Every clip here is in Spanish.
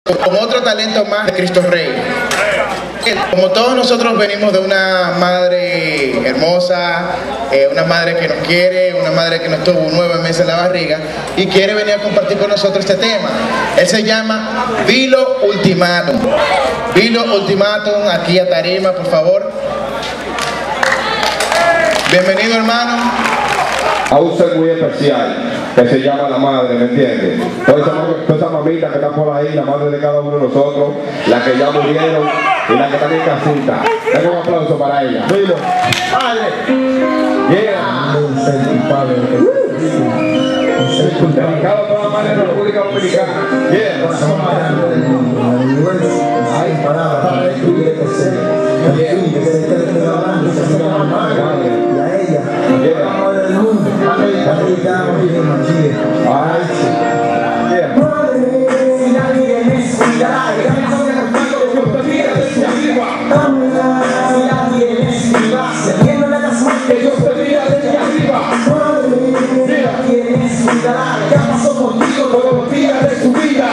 Con otro talento más de Cristo Rey. Como todos nosotros venimos de una madre hermosa, una madre que nos quiere, una madre que nos tuvo 9 meses en la barriga y quiere venir a compartir con nosotros este tema. Él se llama Vilo Ultimatum. Vilo Ultimatum, aquí a tarima, por favor. Bienvenido, hermano. A un ser muy especial que se llama la madre, ¿me entiendes? Todas esas mamitas que están por ahí, la madre de cada uno de nosotros, las que ya murieron y las que están en casita. Denle un aplauso para ella. Dilo. ¡Padre! ¡Yeah! Dedicado a toda la madre de la República Dominicana. ¡Yeah! ¿Qué pasó contigo todos los días de tu vida?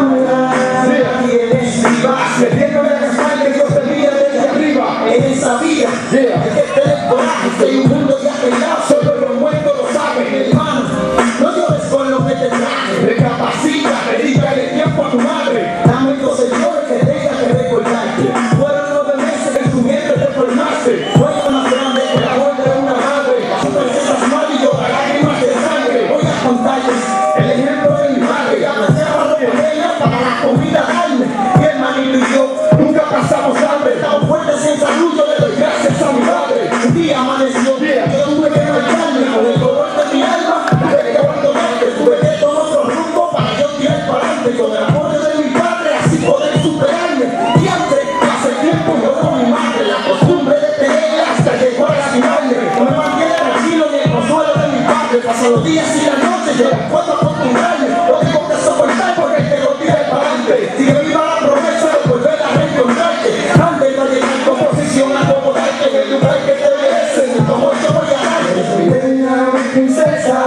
Metiéndole la espalda que Dios te mira desde arriba. Él sabía que tener coraje, que hay un mundo ya peleado, solo los muertos lo saben, hermano. No llores con lo que te traje. Recapacita, dedícale tiempo a tu madre. Dame los señores que tenga que recordarte. Fueron 9 meses en tu vientre te formaste. Fue más grande que la muerte de una madre. Tú precisas mal y llorar lágrimas de sangre. Voy a contarles el ejemplo de mi madre. Abrazábamos con ella para la comida carne. Mi hermanito y yo nunca pasamos hambre. Estamos fuertes en salud, yo le doy gracias a mi madre. Un día amaneció, yo tuve que marcharme con el dolor de mi alma. Tuve que abandonarte, tuve que tomar otro rumbo para yo tirar para adelante. Con el amor de mi padre, así poder superarme. Y antes, hace tiempo yo con mi madre, la costumbre de tenerla hasta llegó a lastimarme. No me mantiene tranquilo ni el consuelo de mi padre. Pasan los días y las noches, yo no puedo acostumbrarme. Lo tengo que soportar porque te lo tiré para adelante. Sigue viva la promesa de volver a reencontrarte. Antes de llegar con posición a acomodarte en el lugar que te merecen. Y como yo voy a darte. Venga, mi princesa.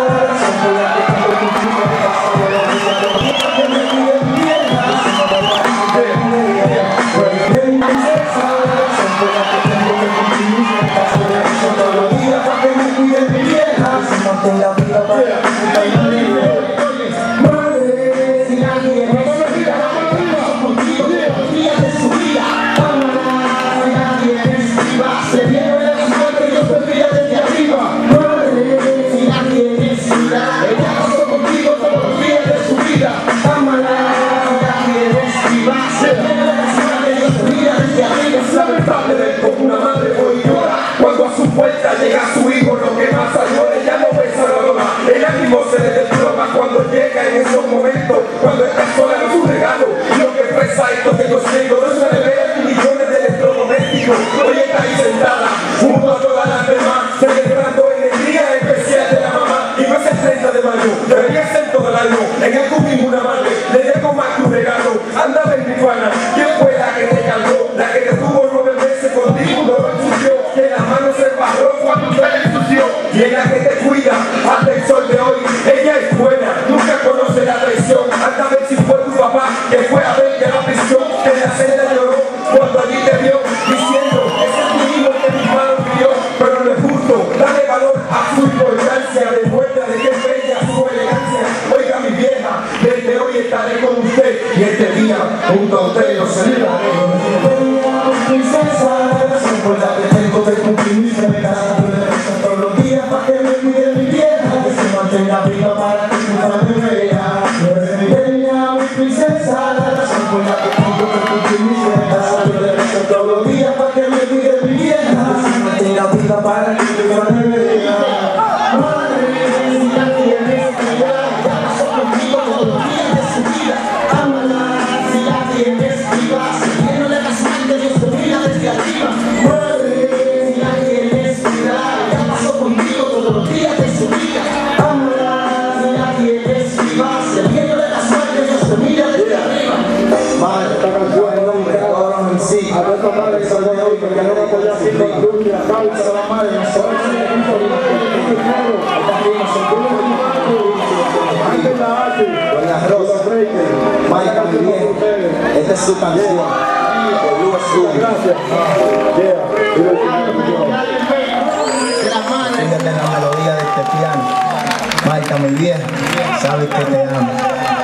Una madre hoy llora cuando a su puerta llega su hijo, lo que más llora, ya no besa la mamá. El ánimo se le desploma cuando llega en esos momentos, cuando está sola no es un regalo. Y lo que expresa esto que yo siento, no se le ve millones de electrodomésticos. Hoy está ahí sentada, junto a todas las demás, celebrando en el día especial de la mamá. Y no es el 30 de mayo, debería ser todo el año. En el cumplir una madre, le dejo más que un regalo. Anda ven mi pana, ¿quién fue la que te cargó? La que te tuvo 9 meses contigo, no lo ensució, que la mano se barró cuando usted la ensució. Y ella que te cuida hasta el sol de hoy, ella es buena, nunca conoce la traición. Anda a ver si fue tu papá que fue a verte a la prisión, que la celda lloró cuando allí te vio, diciendo, ese es tu hijo que mi mano crió. Pero no es justo, dale valor a su importancia, demuestra de que es bella su elegancia. Oiga mi vieja, desde hoy estaré con usted y este día junto a usted lo celebraré. Princesa, por la que tengo que cumplir mi promesa. Todos los días para que me cuide mi vieja, que se mantenga viva para que su madre vea. Mi princesa, por la que tengo que cumplir mi promesa. Todos los días para que me cuide mi vieja, que se mantenga viva para que su madre vea. Madre, si la tienes cuidada, ya pasó contigo todos los días de su vida. Ámala, si la tienes viva, siguiéndole las manos de Dios te mira desde arriba. Madre, si la tienes cuidada, ya pasó contigo todos los días de su vida. Ámala, si la tienes viva, siguiéndole las manos de Dios te mira desde arriba. Madre, esta canción es nombre, ahora en sí. A esta madre que salgo de hoy porque no me podía hacer con industria, causa de la madre, no se va a hacer el hijo de la antes la arte, Doña Rosa, Maica, mi bien. Esta es su canción. Gracias. Síguete la melodía de este piano. Marta, mi vieja, sabes que te amo.